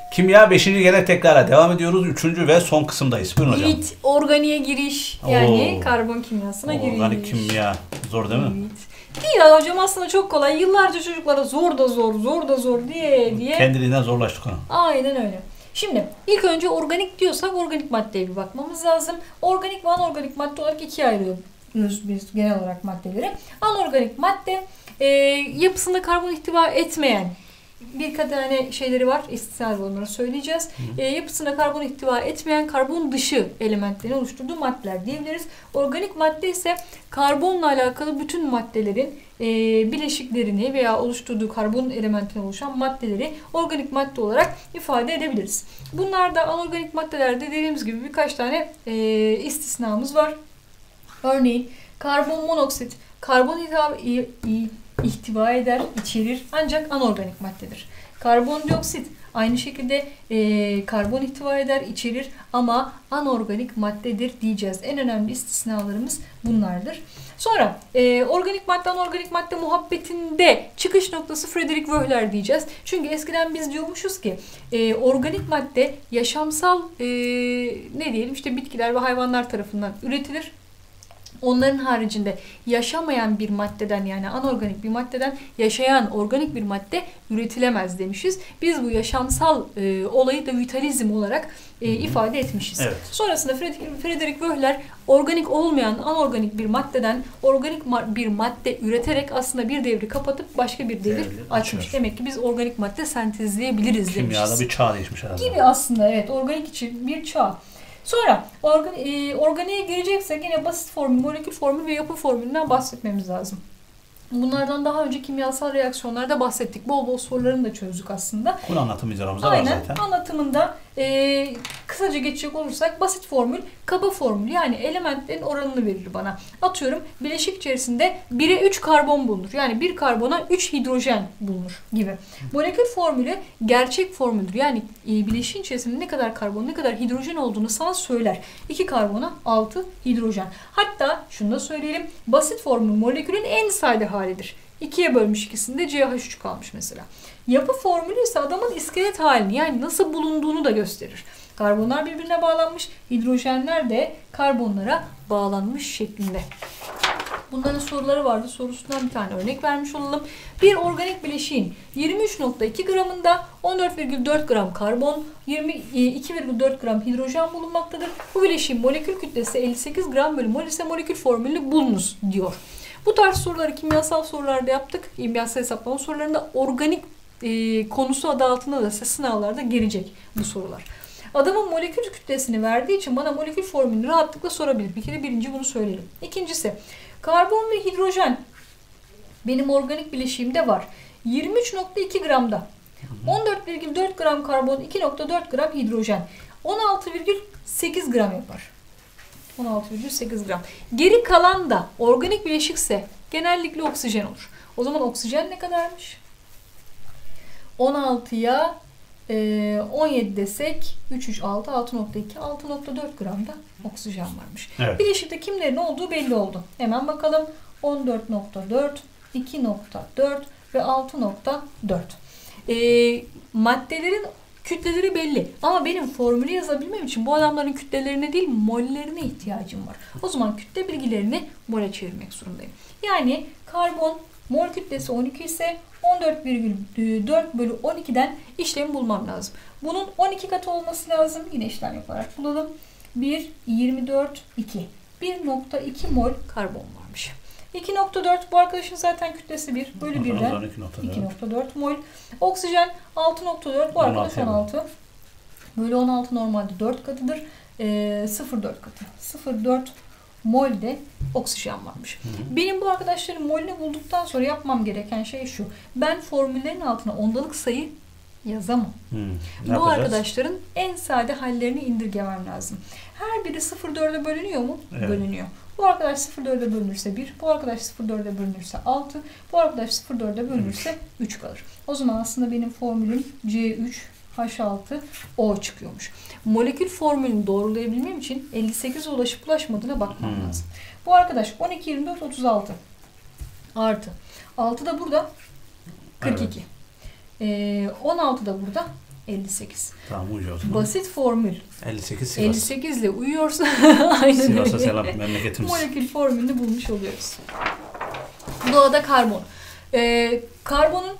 Kimya 5. gene tekrara devam ediyoruz. 3. ve son kısımdayız. Buyurun hocam. Evet, organiğe giriş. Yani karbon kimyasına giriş. Organik kimya. Zor değil mi? Evet. Değil hocam, aslında çok kolay. Yıllarca çocuklara zor da zor diye. Kendiliğinden zorlaştık onu. Aynen öyle. Şimdi ilk önce organik diyorsak organik maddeye bir bakmamız lazım. Organik ve anorganik madde olarak ikiye ayırıyoruz biz genel olarak maddeleri. Anorganik madde yapısında karbon ihtiva etmeyen birkaç tane şeyleri var. İstisnai onları söyleyeceğiz. Yapısında karbon ihtiva etmeyen karbon dışı elementlerini oluşturduğu maddeler diyebiliriz. Organik madde ise karbonla alakalı bütün maddelerin bileşiklerini veya oluşturduğu karbon elementinden oluşan maddeleri organik madde olarak ifade edebiliriz. Bunlarda anorganik maddelerde dediğimiz gibi birkaç tane istisnamız var. Örneğin karbon monoksit, karbon ihtiva eder, içerir ancak anorganik maddedir. Karbondioksit aynı şekilde karbon ihtiva eder, içerir ama anorganik maddedir diyeceğiz. En önemli istisnalarımız bunlardır. Sonra organik madde anorganik madde muhabbetinde çıkış noktası Friedrich Wöhler diyeceğiz. Çünkü eskiden biz diyormuşuz ki organik madde yaşamsal ne diyelim işte bitkiler ve hayvanlar tarafından üretilir. Onların haricinde yaşamayan bir maddeden yani anorganik bir maddeden yaşayan organik bir madde üretilemez demişiz. Biz bu yaşamsal olayı da vitalizm olarak ifade etmişiz. Evet. Sonrasında Friedrich Wöhler organik olmayan anorganik bir maddeden organik bir madde üreterek aslında bir devri kapatıp başka bir devir açmış. Açıyor. Demek ki biz organik madde sentezleyebiliriz demişiz. Kimyada bir çağ değişmiş herhalde. Gibi aslında evet, organik için bir çağ. Sonra organiğe gireceksek yine basit formül, molekül formül ve yapı formülünden bahsetmemiz lazım. Bunlardan daha önce kimyasal reaksiyonlarda bahsettik. Bol bol sorularını da çözdük aslında. Bunu anlatım videolarımızda var zaten. Aynen. Anlatımında kısaca geçecek olursak basit formül, kaba formül yani elementlerin oranını verir bana. Atıyorum bileşik içerisinde 1'e 3 karbon bulunur. Yani bir karbona 3 hidrojen bulunur gibi. Molekül formülü gerçek formüldür. Yani bileşiğin içerisinde ne kadar karbon, ne kadar hidrojen olduğunu sana söyler. 2 karbona 6 hidrojen. Hatta şunu da söyleyelim. Basit formül molekülün en sade halidir. 2'ye bölmüş ikisinde CH3 kalmış mesela. Yapı formülü ise adamın iskelet halini yani nasıl bulunduğunu da gösterir. Karbonlar birbirine bağlanmış, hidrojenler de karbonlara bağlanmış şeklinde. Bunların soruları vardı. Sorusundan bir tane örnek vermiş olalım. Bir organik bileşiğin 23.2 gramında 14,4 gram karbon, 22,4 gram hidrojen bulunmaktadır. Bu bileşiğin molekül kütlesi 58 gram bölü mol ise molekül formülünü bulunuz diyor. Bu tarz soruları kimyasal sorularda yaptık. Kimyasal hesaplama sorularında organik konusu adı altında da sınavlarda gelecek bu sorular. Adamın molekül kütlesini verdiği için bana molekül formülünü rahatlıkla sorabilir. Bir kere birinci bunu söyleyelim. İkincisi karbon ve hidrojen benim organik bileşiğimde var. 23.2 gramda 14,4 gram karbon, 2,4 gram hidrojen 16,8 gram yapar. 16,8 gram. Geri kalan da organik bileşikse genellikle oksijen olur. O zaman oksijen ne kadarmış? 16'ya 17 desek 3, 3, 6, 6,2, 6,4 gramda oksijen varmış. Evet. Bileşikte kimlerin olduğu belli oldu. Hemen bakalım. 14,4, 2,4 ve 6,4. Maddelerin kütleleri belli. Ama benim formülü yazabilmem için bu adamların kütlelerine değil mollerine ihtiyacım var. O zaman kütle bilgilerini mole çevirmek zorundayım. Yani karbon mol kütlesi 12 ise 14,4 bölü 12'den işlemi bulmam lazım. Bunun 12 katı olması lazım. Yine işlem yaparak bulalım. 1, 24, 2. 1,2 mol karbon varmış. 2,4 bu arkadaşın zaten kütlesi 1 bölü 1'den 2,4 mol. Oksijen 6,4 bu arkadaş 16. Bölü 16 normalde 4 katıdır. 0,4 katı. 0,4 mol de oksijen varmış. Benim bu arkadaşların molünü bulduktan sonra yapmam gereken şey şu. Ben formüllerin altına ondalık sayı yazamam. Bu arkadaşların en sade hallerini indirgemem lazım. Her biri 0,4'e bölünüyor mu? Evet. Bölünüyor. Bu arkadaş 0,4'e bölünürse 1, bu arkadaş 0,4'e bölünürse 6, bu arkadaş 0,4'e bölünürse 3 kalır. O zaman aslında benim formülüm C3H6O çıkıyormuş. Molekül formülünü doğrulayabilmem için 58'e ulaşıp ulaşmadığına bakmam lazım. Bu arkadaş 12, 24, 36 artı 6 da burada 42. Evet. 16 da burada 58. Tamam uyuyor o zaman. Basit formül. 58 Sivas. 58 ile uyuyorsa aynen Sivas'a öyle. selam memleketimiz. Molekül formülünü bulmuş oluyoruz. Doğada karbon. Karbonun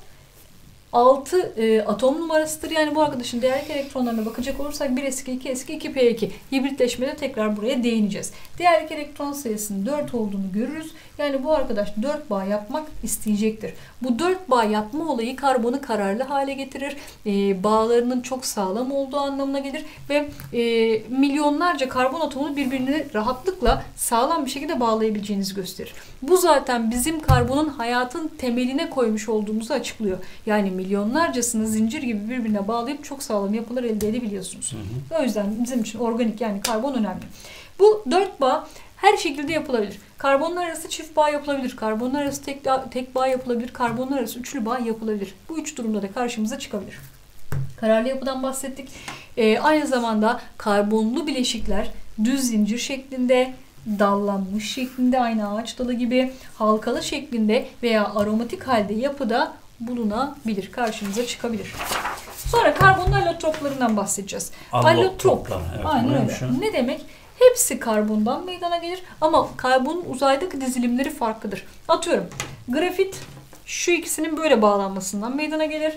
6 atom numarasıdır. Yani bu arkadaşın değerlik elektronlarına bakacak olursak 1s2, 2s2, 2p2. Hibritleşmede tekrar buraya değineceğiz. Değerlik elektron sayısının 4 olduğunu görürüz. Yani bu arkadaş 4 bağ yapmak isteyecektir. Bu 4 bağ yapma olayı karbonu kararlı hale getirir. Bağlarının çok sağlam olduğu anlamına gelir ve milyonlarca karbon atomunu birbirine rahatlıkla sağlam bir şekilde bağlayabileceğinizi gösterir. Bu zaten bizim karbonun hayatın temeline koymuş olduğumuzu açıklıyor. Yani milyonlarcasını zincir gibi birbirine bağlayıp çok sağlam yapılar elde edebiliyorsunuz. Hı hı. O yüzden bizim için organik yani karbon önemli. Bu 4 bağ her şekilde yapılabilir. Karbonlar arası çift bağ yapılabilir. Karbonlar arası tek bağ yapılabilir. Karbonlar arası üçlü bağ yapılabilir. Bu üç durumda da karşımıza çıkabilir. Kararlı yapıdan bahsettik. Aynı zamanda karbonlu bileşikler düz zincir şeklinde, dallanmış şeklinde aynı ağaç dalı gibi, halkalı şeklinde veya aromatik halde yapıda bulunabilir. Karşımıza çıkabilir. Sonra karbonlu allotroplarından bahsedeceğiz. Allotrop. Evet, aynen öyle. Ne demek? Hepsi karbondan meydana gelir ama karbonun uzaydaki dizilimleri farklıdır. Atıyorum grafit şu ikisinin böyle bağlanmasından meydana gelir.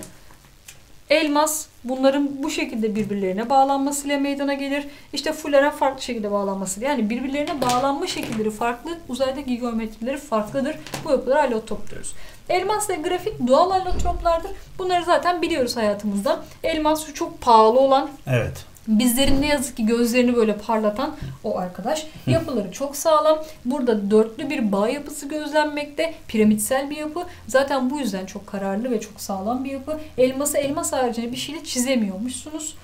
Elmas bunların bu şekilde birbirlerine bağlanmasıyla meydana gelir. İşte fuleren farklı şekilde bağlanmasıyla. Yani birbirlerine bağlanma şekilleri farklı. Uzaydaki geometrileri farklıdır. Bu yapılara allotrop diyoruz. Elmas ve grafit doğal allotroplardır. Bunları zaten biliyoruz hayatımızda. Elmas şu çok pahalı olan. Evet. Bizlerin ne yazık ki gözlerini böyle parlatan o arkadaş. Yapıları çok sağlam. Burada dörtlü bir bağ yapısı gözlenmekte. Piramitsel bir yapı. Zaten bu yüzden çok kararlı ve çok sağlam bir yapı. Elması elmas haricinde bir şeyle çizemiyormuşsunuz.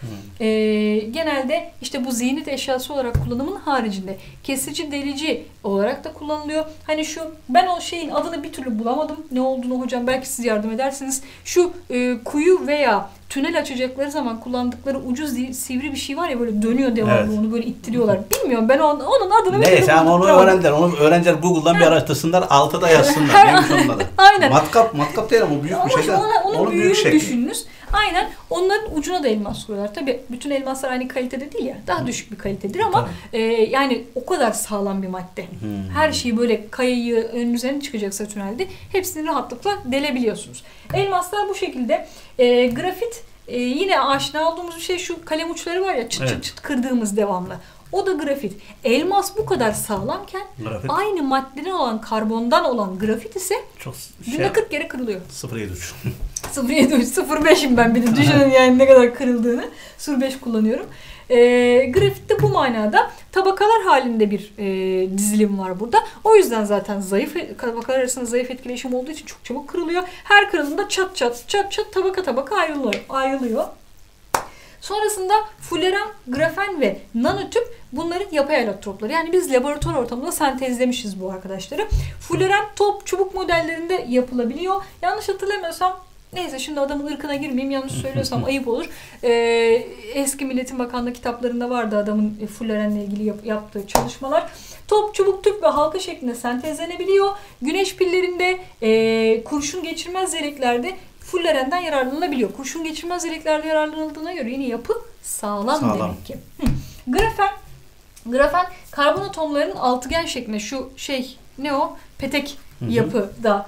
Genelde işte bu ziynet eşyası olarak kullanımın haricinde kesici, delici olarak da kullanılıyor. Hani şu ben o şeyin adını bir türlü bulamadım. Ne olduğunu hocam belki siz yardım edersiniz. Şu kuyu veya tünel açacakları zaman kullandıkları ucuz sivri bir şey var ya böyle dönüyor devamlı evet. Onu böyle ittiriyorlar. Bilmiyorum ben onun adını neyse ama onu öğrendiler. Onu öğrenciler Google'dan bir araştırsınlar. Altta da yazsınlar. Neymiş onun adı? Aynen. Matkap değil ama o büyük bir şey. Onun büyüğünü düşününüz. Aynen. Onların ucuna da elmas koyuyorlar. Tabii bütün elmaslar aynı kalitede değil ya. Daha düşük bir kalitedir ama yani o kadar sağlam bir madde. Her şeyi böyle kayayı önün üzerine çıkacaksa tünelde hepsini rahatlıkla delebiliyorsunuz. Elmaslar bu şekilde. Grafit yine aşina olduğumuz bir şey şu kalem uçları var ya çıt çıt kırdığımız devamlı. O da grafit. Elmas bu kadar sağlamken aynı maddeden olan karbondan olan grafit ise çok günde 40 kere kırılıyor. 0.73. 0.5'im ben bir de düşünün yani ne kadar kırıldığını. 0.5 kullanıyorum. Grafitte bu manada tabakalar halinde bir dizilim var burada. O yüzden zaten tabakalar arasında zayıf etkileşim olduğu için çok çabuk kırılıyor. Her kırılımda çat çat tabaka ayrılıyor. Sonrasında fuleren, grafen ve nanotüp bunların yapay allotropları. Yani biz laboratuvar ortamında sentezlemişiz bu arkadaşları. Fuleren top, çubuk modellerinde yapılabiliyor. Yanlış hatırlamıyorsam neyse şimdi adamın ırkına girmeyeyim. Yanlış söylüyorsam ayıp olur. Eski Milletin Bakanlığı kitaplarında vardı adamın fullerenle ilgili yaptığı çalışmalar. Top, çubuk, tüp ve halka şeklinde sentezlenebiliyor. Güneş pillerinde, kurşun geçirmez yeleklerde fullerenden yararlanılabiliyor. Kurşun geçirmez yeleklerde yararlanıldığına göre yine yapı sağlam demek ki. Grafen karbon atomlarının altıgen şeklinde şu ne o? Petek yapıda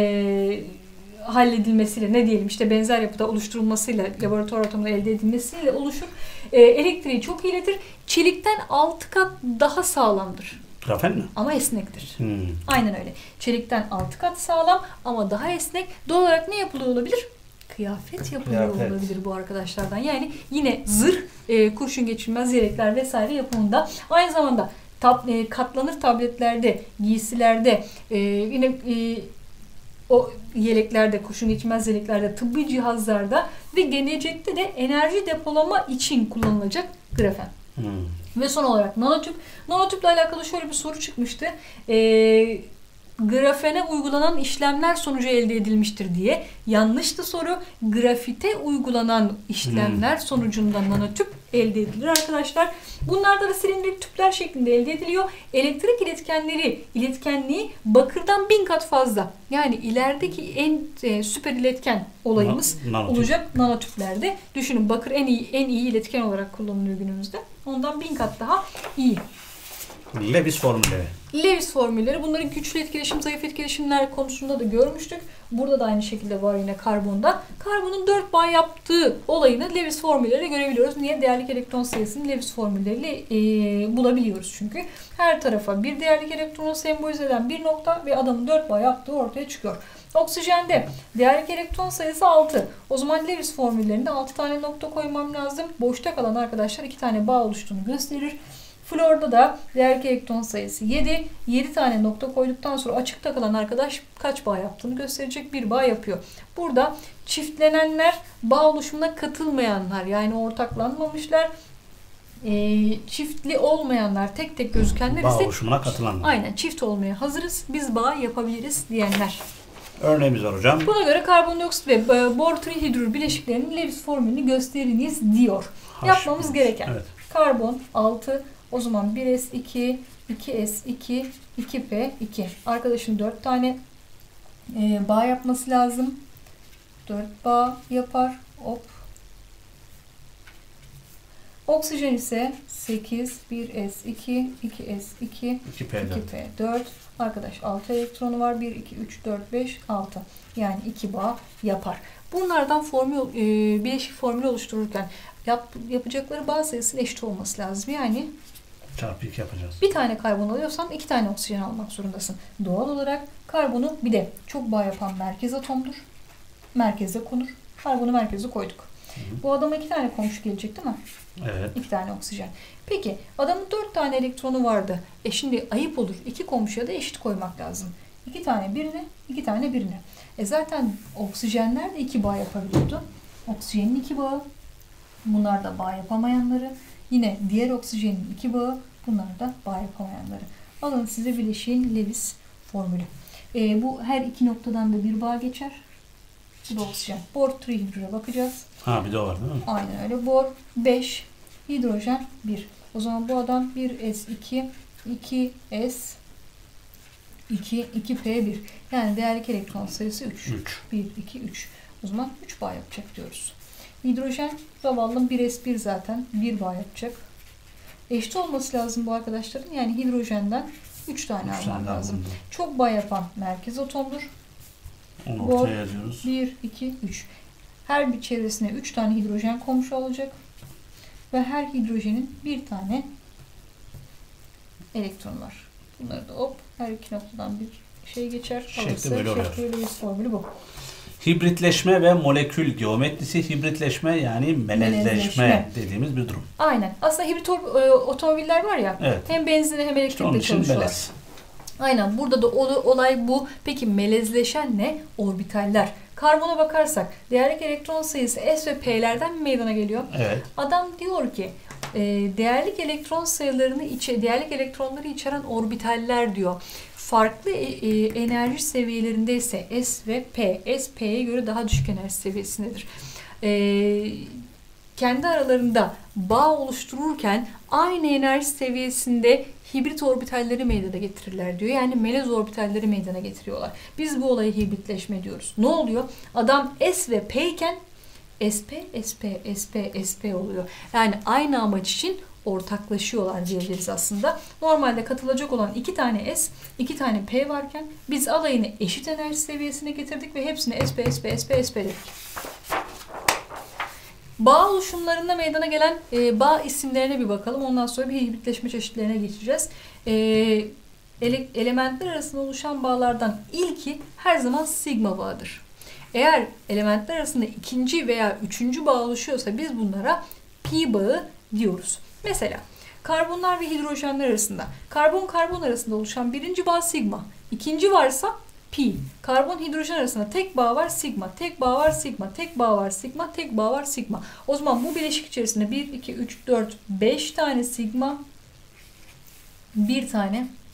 halledilmesiyle ne diyelim işte benzer yapıda oluşturulmasıyla laboratuvar ortamında elde edilmesiyle oluşur. Elektriği çok iyiletir. Çelikten 6 kat daha sağlamdır. Grafen mi? Ama esnektir. Aynen öyle. Çelikten 6 kat sağlam ama daha esnek. Doğal olarak ne yapılıyor olabilir? Kıyafet yapılıyor olabilir bu arkadaşlardan. Yani yine zırh, kurşun geçirmez yelekler vesaire yapımında. Aynı zamanda katlanır tabletlerde, giysilerde, yine o yeleklerde, kurşun geçirmez yeleklerde, tıbbi cihazlarda ve gelecekte de enerji depolama için kullanılacak grafen. Ve son olarak nanotüp. Nanotüple alakalı şöyle bir soru çıkmıştı. grafene uygulanan işlemler sonucu elde edilmiştir diye. Yanlıştı soru. Grafite uygulanan işlemler sonucunda nanotüp elde edilir arkadaşlar. Bunlarda da silindirik tüpler şeklinde elde ediliyor. Elektrik iletkenliği bakırdan 1000 kat fazla. Yani ilerideki en süper iletken olayımız olacak nanotüplerde. Düşünün, bakır en iyi iletken olarak kullanılıyor günümüzde. Ondan 1000 kat daha iyi. Lewis formülleri. Lewis formülleri. Bunları güçlü etkileşim, zayıf etkileşimler konusunda da görmüştük. Burada da aynı şekilde var yine karbonda. Karbonun 4 bağ yaptığı olayını Lewis formülleriyle görebiliyoruz. Niye? Değerlik elektron sayısını Lewis formülleriyle bulabiliyoruz çünkü. Her tarafa bir değerlik elektronu sembolize eden bir nokta ve adamın 4 bağ yaptığı ortaya çıkıyor. Oksijende değerlik elektron sayısı 6. O zaman Lewis formüllerinde 6 tane nokta koymam lazım. Boşta kalan arkadaşlar 2 tane bağ oluştuğunu gösterir. Florda da değerlik elektron sayısı 7. 7 tane nokta koyduktan sonra açıkta kalan arkadaş kaç bağ yaptığını gösterecek, bir bağ yapıyor. Burada çiftlenenler bağ oluşumuna katılmayanlar, yani ortaklanmamışlar. Çiftli olmayanlar, tek tek gözükenler bağ ise oluşumuna katılanlar. Aynen, çift olmaya hazırız, biz bağ yapabiliriz diyenler. Örneğimiz var hocam. Buna göre karbondioksit ve bor trihidrür bileşiklerinin Lewis formülünü gösteriniz diyor. Yapmamız gereken karbon 6. O zaman 1s2, 2s2, 2p2. Arkadaşın 4 tane bağ yapması lazım. 4 bağ yapar. Hop. Oksijen ise 8, 1s2, 2s2, 2p4. Arkadaş 6 elektronu var. 1, 2, 3, 4, 5, 6. Yani 2 bağ yapar. Bunlardan bileşik formülü oluştururken yapacakları bağ sayısının eşit olması lazım. Yani çarpı 2 yapacağız. Bir tane karbon alıyorsan 2 tane oksijen almak zorundasın. Doğal olarak karbonu bir de çok bağ yapan merkez atomdur. Merkeze konur. Karbonu merkeze koyduk. Bu adama 2 tane komşu gelecek değil mi? Evet. 2 tane oksijen. Peki adamın 4 tane elektronu vardı. Şimdi ayıp olur. 2 komşuya da eşit koymak lazım. 2 tane birine, 2 tane birine. Zaten oksijenler de 2 bağ yapabiliyordu. Oksijenin 2 bağı. Bunlar da bağ yapamayanları. Yine diğer oksijenin 2 bağı. Bunlar da bağ yapamayanları. Alın size bileşiğin Lewis formülü. Bu her iki noktadan da bir bağ geçer. Bu da oksijen. Bor trihidrüre bakacağız. Bir de o var değil mi? Aynen öyle. Bor 5, hidrojen 1. O zaman bu adam 1s2, 2s 2, 2p1. Yani değerlik elektron sayısı 3. 1, 2, 3. O zaman 3 bağ yapacak diyoruz. Hidrojen zavallım 1s1 zaten. 1 bağ yapacak. Eşit olması lazım bu arkadaşların. Yani hidrojenden 3 tane almam lazım. Çok bağ yapan merkez atomdur. Onu ortaya yazıyoruz. 1, 2, 3. Her bir çevresine 3 tane hidrojen komşu alacak. Ve her hidrojenin bir tane elektronu var. Bunları da hop her iki noktadan bir şey geçer. Şekli böyle oluyor. Lewis formülü bu. Hibritleşme ve molekül geometrisi. Hibritleşme yani melezleşme dediğimiz bir durum. Aynen. Aslında hibrit otomobiller var ya. Evet. Hem benzinle hem elektrikle çalışıyorlar. Melez. Aynen. Burada da olay bu. Peki melezleşen ne? Orbitaller. Karbona bakarsak değerlik elektron sayısı S ve P'lerden meydana geliyor. Evet. Adam diyor ki değerlik elektron sayılarını değerlik elektronları içeren orbitaller diyor. Farklı enerji seviyelerinde ise S ve P. S, P'ye göre daha düşük enerji seviyesindedir. Kendi aralarında bağ oluştururken aynı enerji seviyesinde hibrit orbitalleri meydana getirirler diyor. Yani melez orbitalleri meydana getiriyorlar. Biz bu olayı hibritleşme diyoruz. Ne oluyor? Adam S ve P iken SP, SP, SP, SP oluyor. Yani aynı amaç için ortaklaşıyorlar diyebiliriz aslında. Normalde katılacak olan 2 tane S, 2 tane P varken biz alayını eşit enerji seviyesine getirdik ve hepsini SP, SP, SP, SP dedik. Bağ oluşumlarında meydana gelen bağ isimlerine bir bakalım. Ondan sonra bir hibritleşme çeşitlerine geçeceğiz. Elementler arasında oluşan bağlardan ilki her zaman sigma bağıdır. Eğer elementler arasında ikinci veya üçüncü bağ oluşuyorsa biz bunlara pi bağı diyoruz. Mesela karbonlar ve hidrojenler arasında karbon arasında oluşan birinci bağ sigma. İkinci varsa pi. Karbon hidrojen arasında tek bağ var sigma. Tek bağ var sigma. Tek bağ var sigma. Tek bağ var sigma. O zaman bu bileşik içerisinde 1, 2, 3, 4, 5 tane sigma, bir tane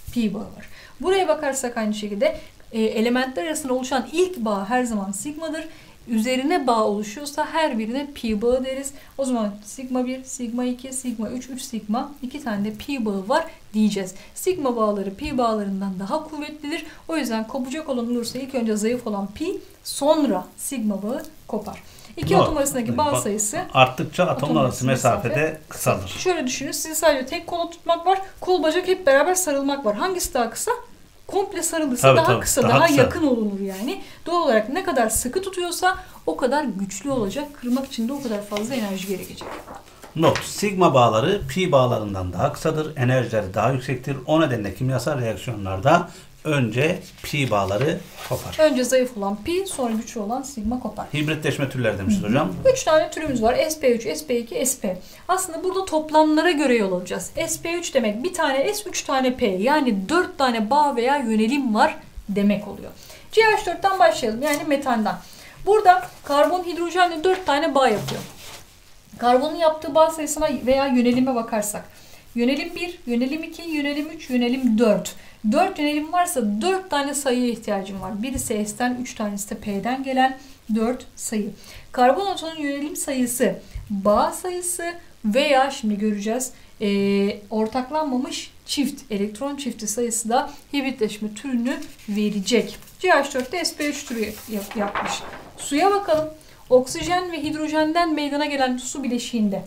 pi bağı var. Buraya bakarsak aynı şekilde elementler arasında oluşan ilk bağ her zaman sigmadır. Üzerine bağ oluşuyorsa her birine pi bağı deriz. O zaman sigma 1, sigma 2, sigma 3, 3 sigma, 2 tane de pi bağı var diyeceğiz. Sigma bağları pi bağlarından daha kuvvetlidir. O yüzden kopacak olan olursa ilk önce zayıf olan pi, sonra sigma bağı kopar. İki atom arasındaki bağ sayısı arttıkça atom arası mesafede kısalır. Şöyle düşünün, sizin sadece tek kola tutmak var, kol bacak hep beraber sarılmak var. Hangisi daha kısa? Komple sarılırsa daha kısa, daha yakın olunur yani. Doğal olarak ne kadar sıkı tutuyorsa o kadar güçlü olacak. Kırmak için de o kadar fazla enerji gerekecek. Not: sigma bağları pi bağlarından daha kısadır. Enerjileri daha yüksektir. O nedenle kimyasal reaksiyonlarda önce pi bağları kopar. Önce zayıf olan pi, sonra güçlü olan sigma kopar. Hibritleşme türleri demişiz hocam. 3 tane türümüz var. SP3, SP2, SP. Aslında burada toplamlara göre yol alacağız. SP3 demek bir tane S, 3 tane P. Yani 4 tane bağ veya yönelim var demek oluyor. CH4'ten başlayalım. Yani metandan. Burada karbon hidrojenle 4 tane bağ yapıyor. Karbonun yaptığı bağ sayısına veya yönelime bakarsak. Yönelim 1, yönelim 2, yönelim 3, yönelim 4. 4 yönelim varsa 4 tane sayıya ihtiyacım var. Birisi S'ten, 3 tanesi de P'den gelen 4 sayı. Karbon atomunun yönelim sayısı, bağ sayısı veya şimdi göreceğiz ortaklanmamış çift, elektron çifti sayısı da hibritleşme türünü verecek. CH4'te SP3 türü yapmış. Suya bakalım. Oksijen ve hidrojenden meydana gelen su bileşiğinde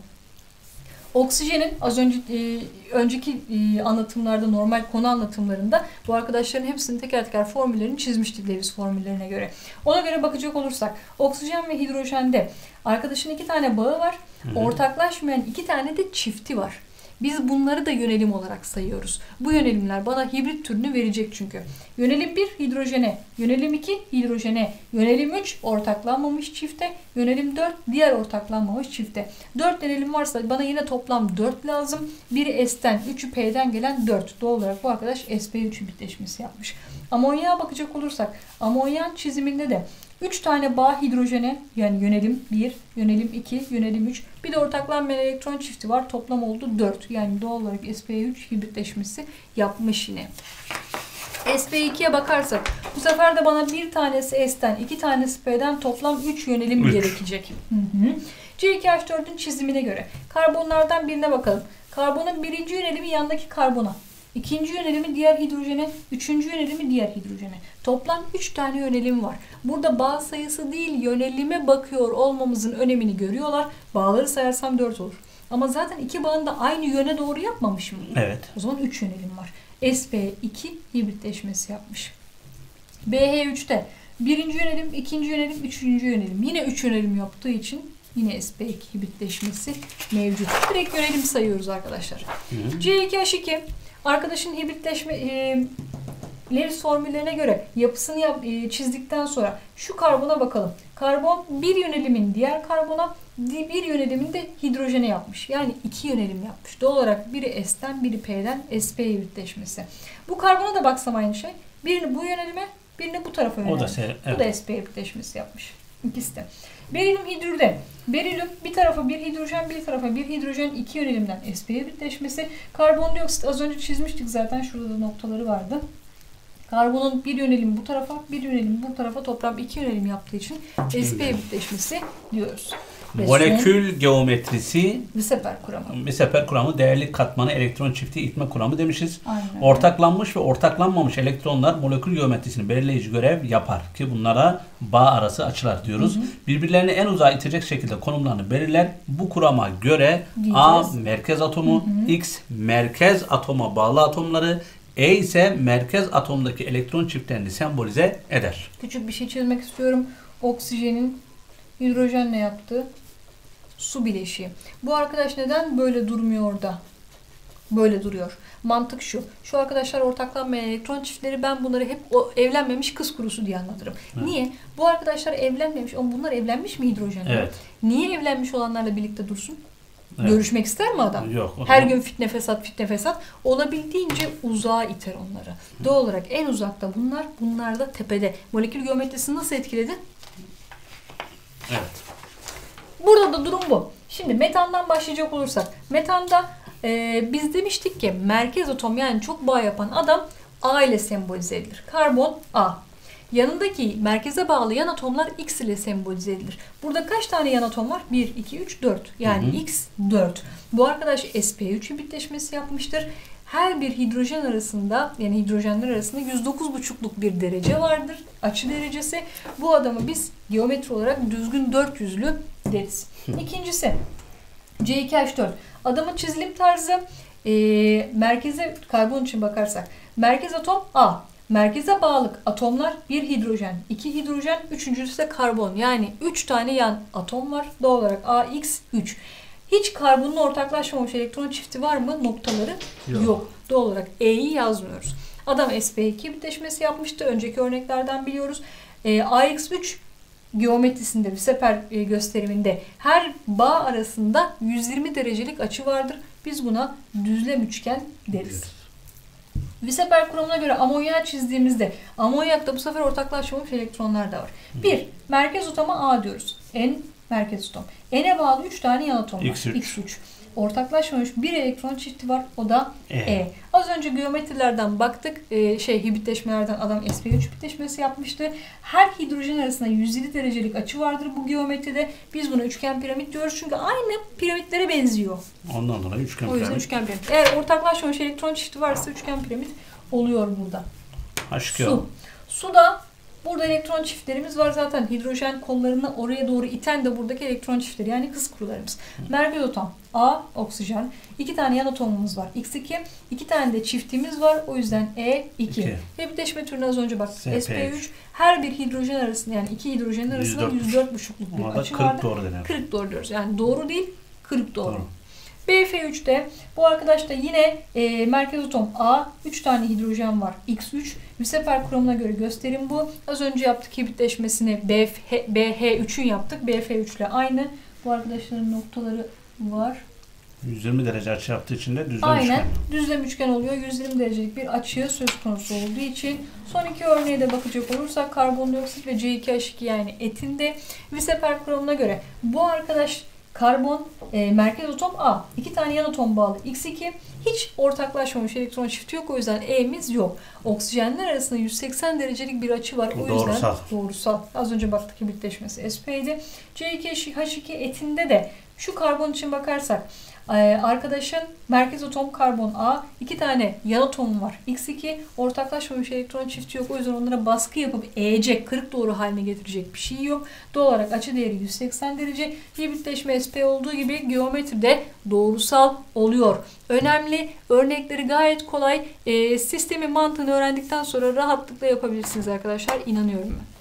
oksijenin az önceki anlatımlarda, normal konu anlatımlarında bu arkadaşların hepsinin teker teker formüllerini çizmiştik Lewis formüllerine göre. Ona göre bakacak olursak oksijen ve hidrojende arkadaşın 2 tane bağı var. Ortaklaşmayan 2 tane de çifti var. Biz bunları da yönelim olarak sayıyoruz. Bu yönelimler bana hibrit türünü verecek çünkü. Yönelim 1 hidrojene, yönelim 2 hidrojene, yönelim 3 ortaklanmamış çifte, yönelim 4 diğer ortaklanmamış çifte. 4 yönelim varsa bana yine toplam 4 lazım. Biri S'ten, 3'ü P'den gelen 4. Doğal olarak bu arkadaş SP3 hibritleşmesi yapmış. Amonyağa bakacak olursak, amonyan çiziminde de 3 tane bağ hidrojene, yani yönelim 1, yönelim 2, yönelim 3. Bir de ortaklanmayan elektron çifti var. Toplam oldu 4. Yani doğal olarak SP3 hibritleşmesi yapmış yine. SP2'ye bakarsak bu sefer de bana bir tanesi S'ten, 2 tanesi P'den toplam 3 yönelim gerekecek. C2H4'ün çizimine göre karbonlardan birine bakalım. Karbonun birinci yönelimi yandaki karbona. İkinci yönelimi diğer hidrojene, üçüncü yönelimi diğer hidrojene. Toplam 3 tane yönelim var. Burada bağ sayısı değil, yönelime bakıyor olmamızın önemini görüyorlar. Bağları sayarsam 4 olur. Ama zaten 2 bağını da aynı yöne doğru yapmamış mı? Evet. O zaman 3 yönelim var. SP2 hibritleşmesi yapmış. BH3'te birinci yönelim, ikinci yönelim, üçüncü yönelim. Yine 3 yönelim yaptığı için yine SP2 hibritleşmesi mevcut. Direkt yönelim sayıyoruz arkadaşlar. C2H2 arkadaşın hibritleşme Lewis formüllerine göre yapısını çizdikten sonra şu karbona bakalım. Karbon bir yönelimin diğer karbona, bir yönelimin de hidrojene yapmış. Yani 2 yönelim yapmış. Doğal olarak biri S'ten biri P'den SP hibritleşmesi. Bu karbona da baksam aynı şey. Birini bu yönelime, birini bu tarafa yönelmiş. Evet. Bu da SP hibritleşmesi yapmış. İkisi de. Berilyum hidrürde. Berilyum bir tarafa bir hidrojen, bir tarafa bir hidrojen, 2 yönelimden SP hibritleşmesi. Karbondioksit az önce çizmiştik zaten. Şurada da noktaları vardı. Karbonun bir yönelim bu tarafa, bir yönelim bu tarafa, toplam 2 yönelim yaptığı için SP hibritleşmesi diyoruz. Molekül geometrisi Viseper kuramı değerli katmanı elektron çifti itme kuramı demişiz. Aynen. Ortaklanmış ve ortaklanmamış elektronlar molekül geometrisini belirleyici görev yapar ki bunlara bağ arası açılar diyoruz. Birbirlerini en uzağa itecek şekilde konumlarını belirler. Bu kurama göre A merkez atomu, X merkez atoma bağlı atomları, E ise merkez atomdaki elektron çiftlerini sembolize eder. Küçük bir şey çizmek istiyorum. Oksijenin hidrojenle yaptığı su bileşiği. Bu arkadaş neden böyle durmuyor orada? Böyle duruyor. Mantık şu. Şu arkadaşlar ortaklanmayan elektron çiftleri, ben bunları hep o evlenmemiş kız kurusu diye anlatırım. Niye? Bu arkadaşlar evlenmemiş ama bunlar evlenmiş mi hidrojenle? Evet. Niye evlenmiş olanlarla birlikte dursun? Evet. Görüşmek ister mi adam? Yok. Her gün fitne fesat. Olabildiğince uzağa iter onları. Doğal olarak en uzakta bunlar, bunlar da tepede. Molekül geometrisini nasıl etkiledi? Evet. Burada da durum bu. Şimdi metandan başlayacak olursak. Metanda Biz demiştik ki merkez atom yani çok bağ yapan adam A ile sembolize edilir. Karbon A. Yanındaki merkeze bağlı yan atomlar X ile sembolize edilir. Burada kaç tane yan atom var? 1, 2, 3, 4. Yani X 4. Bu arkadaş sp3 hibritleşmesi yapmıştır. Her bir hidrojen arasında yani hidrojenler arasında 109,5'luk bir derece vardır. Açı derecesi. Bu adamı biz geometri olarak düzgün 400'lü deriz. İkincisi C2H4. Adamın çizilim tarzı merkeze karbon için bakarsak merkez atom A. Merkeze bağlı atomlar 1 hidrojen, 2 hidrojen, üçüncüsü de karbon. Yani 3 tane yan atom var. Doğal olarak AX3. Hiç karbonun ortaklaşmamış elektron çifti var mı? Noktaları yok. Doğal olarak E'yi yazmıyoruz. Adam sp2 bitleşmesi yapmıştı. Önceki örneklerden biliyoruz. AX3 geometrisinde, Vseper gösteriminde her bağ arasında 120 derecelik açı vardır. Biz buna düzlem üçgen deriz. Vseper kuramına göre amonyak çizdiğimizde amonyakta bu sefer ortaklaşmamış elektronlar da var. Bir, merkez atoma A diyoruz. N merkez atom. N'e bağlı 3 tane yan atom var. X3. Ortaklaşmamış bir elektron çifti var. O da E. Az önce geometrilerden baktık. Hibritleşmelerden adam sp3 hibritleşmesi yapmıştı. Her hidrojen arasında 107 derecelik açı vardır bu geometride. Biz buna üçgen piramit diyoruz. Çünkü aynı piramitlere benziyor. Ondan dolayı üçgen piramit. O yüzden üçgen piramit. Eğer ortaklaşmamış elektron çifti varsa üçgen piramit oluyor burada. Su. Suda burada elektron çiftlerimiz var zaten. Hidrojen kollarını oraya doğru iten de buradaki elektron çiftleri. Yani kız kurularımız. Merkez atom A, oksijen. 2 tane yan atomumuz var. X2. 2 tane de çiftimiz var. O yüzden E2. Hibritleşme türüne az önce baktık. sp3. Her bir hidrojen arasında yani 2 hidrojen arasında 104,5'luk bir açı vardır. Doğru denir. Kırık doğru diyoruz. Yani doğru değil, kırık doğru. BF3'te bu arkadaşta yine merkez atom A, 3 tane hidrojen var. X3. Vseper kuramına göre gösterim bu. Az önce yaptık hibritleşmesini BH3'ün yaptık. BF3 ile aynı. Bu arkadaşların noktaları var. 120 derece açı yaptığı için de düzlem üçgen. Aynen. Düzlem üçgen oluyor. 120 derecelik bir açıya söz konusu olduğu için. Son iki örneğe de bakacak olursak karbondioksit ve C2H2 yani etinde Vseper kuramına göre bu arkadaş karbon merkez atom A. 2 tane yan atom bağlı. X2 hiç ortaklaşmamış elektron çifti yok. O yüzden E'miz yok. Oksijenler arasında 180 derecelik bir açı var. O yüzden doğrusal. Az önce baktık hibritleşmesi sp''ydi. C2H2 etinde de şu karbon için bakarsak arkadaşın merkez atom karbon A, 2 tane yan atom var. X2 ortaklaşmamış elektron çifti yok. O yüzden onlara baskı yapıp eğecek, kırık doğru haline getirecek bir şey yok. Doğal olarak açı değeri 180 derece. Hibritleşme sp olduğu gibi geometride doğrusal oluyor. Önemli. Örnekleri gayet kolay. Sistemin mantığını öğrendikten sonra rahatlıkla yapabilirsiniz arkadaşlar. İnanıyorum ben.